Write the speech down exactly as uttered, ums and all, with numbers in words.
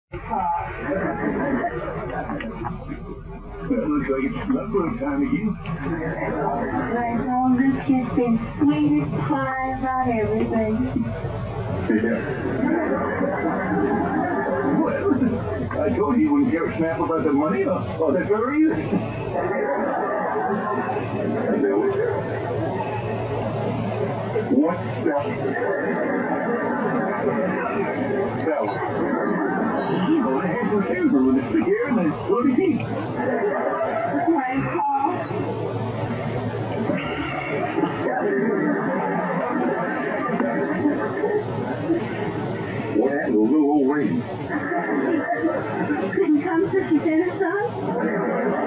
Well, looks like it's snuggle time again. Right home, this kid's been sweet as pie about everything. Yeah. Well, I told you you wouldn't care a snap about the money or, or the girl either. What spell? Spell. You're going to have some silver with the stick here and the bloody teeth. Right, Paul? What happened to a little old rain? Couldn't come since you sent us on?